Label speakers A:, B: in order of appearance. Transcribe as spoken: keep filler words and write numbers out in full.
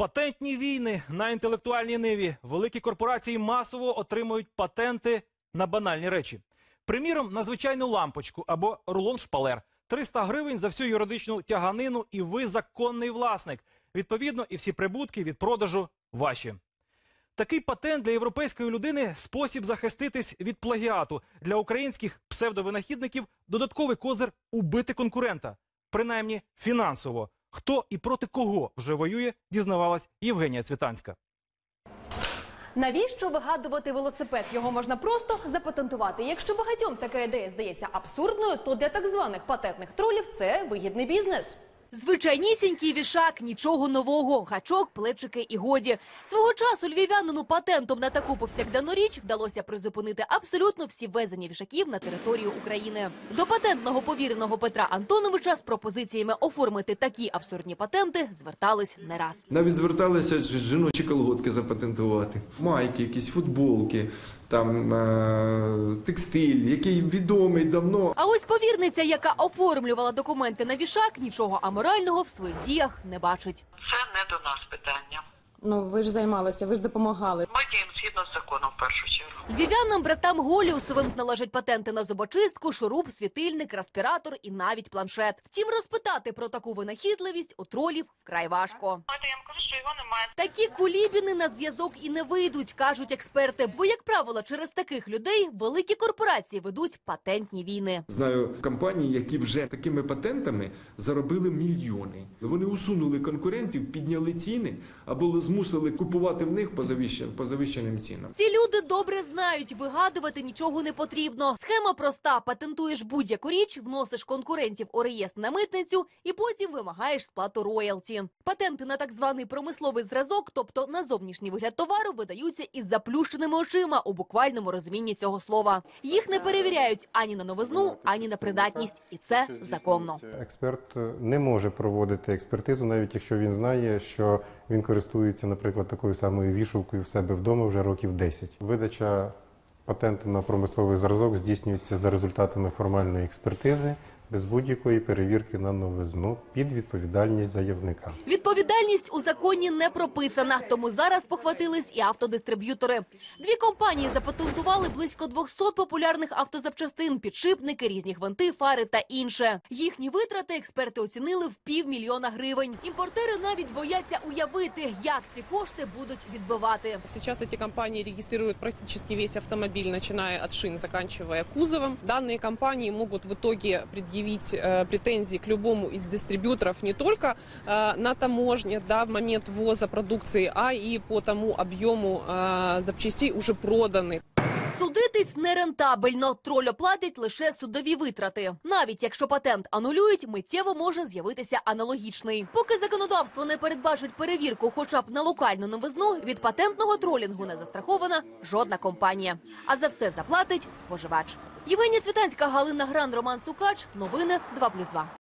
A: Патентні війни на інтелектуальній ниві. Великі корпорації масово отримують патенти на банальні речі. Приміром, на звичайну лампочку або рулон шпалер. триста гривень за всю юридичну тяганину і ви законний власник. Відповідно, і всі прибутки від продажу ваші. Такий патент для європейської людини – спосіб захиститись від плагіату. Для українських псевдовинахідників – додатковий козир убити конкурента. Принаймні фінансово. Хто і проти кого вже воює, дізнавалась Євгенія Цвітанська.
B: Навіщо вигадувати велосипед? Його можна просто запатентувати. Якщо багатьом така ідея здається абсурдною, то для так званих патентних тролів це вигідний бізнес.
C: Звичайнісінький вішак, нічого нового, гачок, плечики і годі. Свого часу львів'янину патентом на таку повсякденну річ вдалося призупинити абсолютно всі ввезення вішаків на територію України. До патентного повіреного Петра Антоновича з пропозиціями оформити такі абсурдні патенти звертались не раз.
D: Навіть зверталися жіночі колготки запатентувати, майки, якісь футболки, там е текстиль, який відомий давно.
C: А ось повірниця, яка оформлювала документи на вішак, нічого аморального в своїх діях не бачить.
E: Це не до нас питання.
B: Ну, ви ж займалися, ви ж допомагали.
E: Ми діємо згідно з законом в першу чергу.
C: Львів'янам братам Голіусовим належать патенти на зубочистку, шуруп, світильник, респіратор і навіть планшет. Втім, розпитати про таку винахідливість у тролів вкрай важко.
E: Я вам кажу, що його немає.
C: Такі кулібіни на зв'язок і не вийдуть, кажуть експерти. Бо, як правило, через таких людей великі корпорації ведуть патентні війни.
D: Знаю компанії, які вже такими патентами заробили мільйони. Вони усунули конкурентів, підняли ціни або змусили купувати в них по завищеним, по завищеним цінам.
C: Ці люди добре знають, вигадувати нічого не потрібно. Схема проста. Патентуєш будь-яку річ, вносиш конкурентів у реєстр на митницю і потім вимагаєш сплату роялті. Патенти на так званий промисловий зразок, тобто на зовнішній вигляд товару, видаються із заплющеними очима у буквальному розумінні цього слова. Їх не перевіряють ані на новизну, ані на придатність. І це законно.
F: Експерт не може проводити експертизу, навіть якщо він знає, що він користується, наприклад, такою самою вішалкою в себе вдома вже років десять. Видача патенту на промисловий зразок здійснюється за результатами формальної експертизи, без будь-якої перевірки на новизну, під відповідальність заявника.
C: Відповідальність у законі не прописана, тому зараз похватились і автодистриб'ютори. Дві компанії запатентували близько двохсот популярних автозапчастин, підшипники, різні гвинти, фари та інше. Їхні витрати експерти оцінили в півмільйона гривень. Імпортери навіть бояться уявити, як ці кошти будуть відбивати.
G: Сейчас эти компании регистрируют практически весь автомобиль, начиная от шин, заканчивая кузовом. Данные компании могут в итоге предъявить претензии к любому из дистрибьюторов не только на таможне, да, в момент ввоза продукции, а и по тому объему запчастей уже проданных.
C: Судитись нерентабельно. Троль оплатить лише судові витрати. Навіть якщо патент анулюють, миттєво може з'явитися аналогічний. Поки законодавство не передбачить перевірку хоча б на локальну новизну, від патентного тролінгу не застрахована жодна компанія. А за все заплатить споживач. Євгенія Цвітанська, Галина Гран, Роман Сукач. Новини два плюс два.